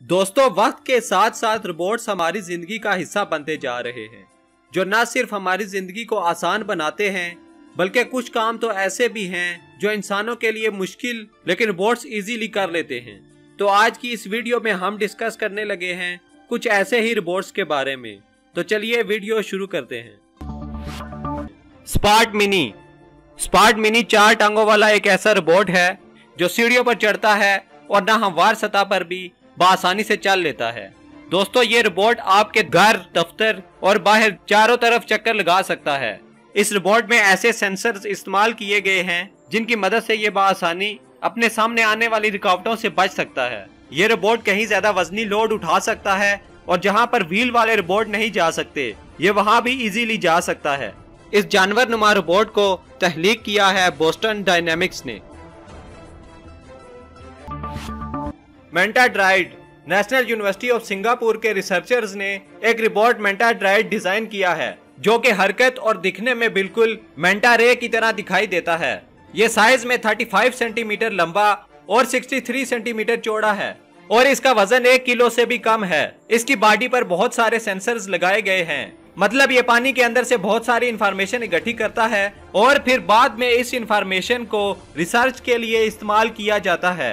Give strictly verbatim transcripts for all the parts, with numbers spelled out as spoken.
दोस्तों, वक्त के साथ साथ रोबोट्स हमारी जिंदगी का हिस्सा बनते जा रहे हैं, जो न सिर्फ हमारी जिंदगी को आसान बनाते हैं बल्कि कुछ काम तो ऐसे भी हैं जो इंसानों के लिए मुश्किल लेकिन रोबोट्स इजीली कर लेते हैं। तो आज की इस वीडियो में हम डिस्कस करने लगे हैं कुछ ऐसे ही रोबोट्स के बारे में। तो चलिए वीडियो शुरू करते हैं। स्पार्ट मिनी। स्पार्ट मिनी चार टांगों वाला एक ऐसा रोबोट है जो सीढ़ियों पर चढ़ता है और न हमवार सतह पर भी बआसानी से चल लेता है। दोस्तों, ये रोबोट आपके घर, दफ्तर और बाहर चारों तरफ चक्कर लगा सकता है। इस रोबोट में ऐसे सेंसर्स इस्तेमाल किए गए हैं जिनकी मदद से ये बआसानी अपने सामने आने वाली रुकावटों से बच सकता है। ये रोबोट कहीं ज्यादा वजनी लोड उठा सकता है और जहां पर व्हील वाले रोबोट नहीं जा सकते, ये वहां भी इजीली जा सकता है। इस जानवर नुमा रोबोट को तख्लीक किया है बोस्टन डायनेमिक्स ने। मेंटाड्राइड। नेशनल यूनिवर्सिटी ऑफ सिंगापुर के रिसर्चर्स ने एक रोबोट मेंटाड्राइड डिजाइन किया है जो कि हरकत और दिखने में बिल्कुल मेंटा रे की तरह दिखाई देता है। ये साइज में पैंतीस सेंटीमीटर लंबा और तिरसठ सेंटीमीटर चौड़ा है और इसका वजन एक किलो से भी कम है। इसकी बॉडी पर बहुत सारे सेंसर्स लगाए गए हैं, मतलब ये पानी के अंदर से बहुत सारी इंफॉर्मेशन इकट्ठी करता है और फिर बाद में इस इंफॉर्मेशन को रिसर्च के लिए इस्तेमाल किया जाता है।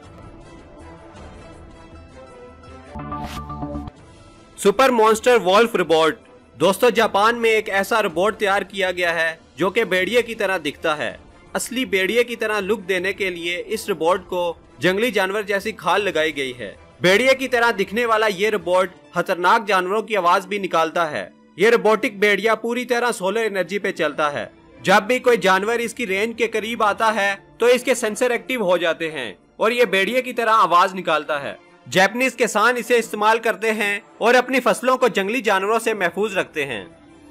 Super monster wolf robot. दोस्तों, जापान में एक ऐसा रोबोट तैयार किया गया है जो कि भेड़िए की तरह दिखता है। असली भेड़िए की तरह लुक देने के लिए इस रोबोट को जंगली जानवर जैसी खाल लगाई गई है। भेड़िए की तरह दिखने वाला ये रोबोट खतरनाक जानवरों की आवाज भी निकालता है। ये रोबोटिक भेड़िया पूरी तरह सोलर एनर्जी पे चलता है। जब भी कोई जानवर इसकी रेंज के करीब आता है तो इसके सेंसर एक्टिव हो जाते हैं और ये भेड़िए की तरह आवाज निकालता है। जापानीज किसान इसे इस्तेमाल करते हैं और अपनी फसलों को जंगली जानवरों से महफूज रखते हैं।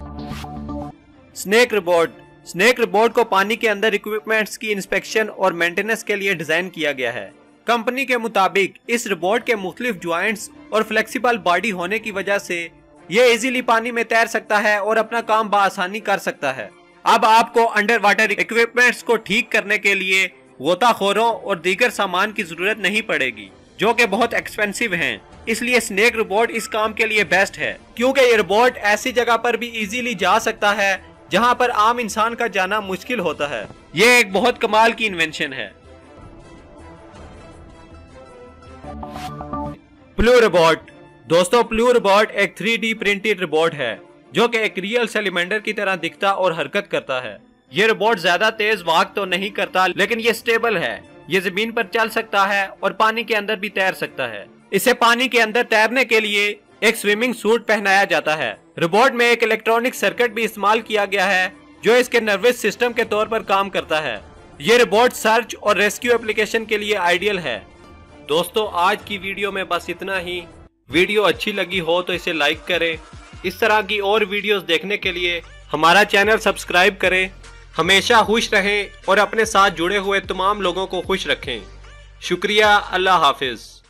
Snake robot. स्नेक रोबोट को पानी के अंदर इक्विपमेंट्स की इंस्पेक्शन और मेंटेनेंस के लिए डिजाइन किया गया है। कंपनी के मुताबिक इस रोबोट के मुख्तलिफ ज्वाइंट्स और फ्लेक्सिबल बॉडी होने की वजह से ये इजीली पानी में तैर सकता है और अपना काम बआसानी कर सकता है। अब आपको अंडर वाटर इक्विपमेंट्स को ठीक करने के लिए गोताखोरों और दीगर सामान की जरूरत नहीं पड़ेगी, जो कि बहुत एक्सपेंसिव हैं। इसलिए स्नेक रोबोट इस काम के लिए बेस्ट है, क्योंकि ये रोबोट ऐसी जगह पर भी इजीली जा सकता है जहां पर आम इंसान का जाना मुश्किल होता है। ये एक बहुत कमाल की इन्वेंशन है। प्लू रोबोट। दोस्तों, प्लू रोबोट एक थ्री डी प्रिंटेड रोबोट है जो कि एक रियल सैलमेंडर की तरह दिखता और हरकत करता है। ये रोबोट ज्यादा तेज वाक तो नहीं करता, लेकिन ये स्टेबल है। ये जमीन पर चल सकता है और पानी के अंदर भी तैर सकता है। इसे पानी के अंदर तैरने के लिए एक स्विमिंग सूट पहनाया जाता है। रोबोट में एक इलेक्ट्रॉनिक सर्किट भी इस्तेमाल किया गया है जो इसके नर्वस सिस्टम के तौर पर काम करता है। ये रोबोट सर्च और रेस्क्यू एप्लीकेशन के लिए आइडियल है। दोस्तों, आज की वीडियो में बस इतना ही। वीडियो अच्छी लगी हो तो इसे लाइक करें। इस तरह की और वीडियोस देखने के लिए हमारा चैनल सब्सक्राइब करें। हमेशा खुश रहें और अपने साथ जुड़े हुए तमाम लोगों को खुश रखें। शुक्रिया। अल्लाह हाफिज।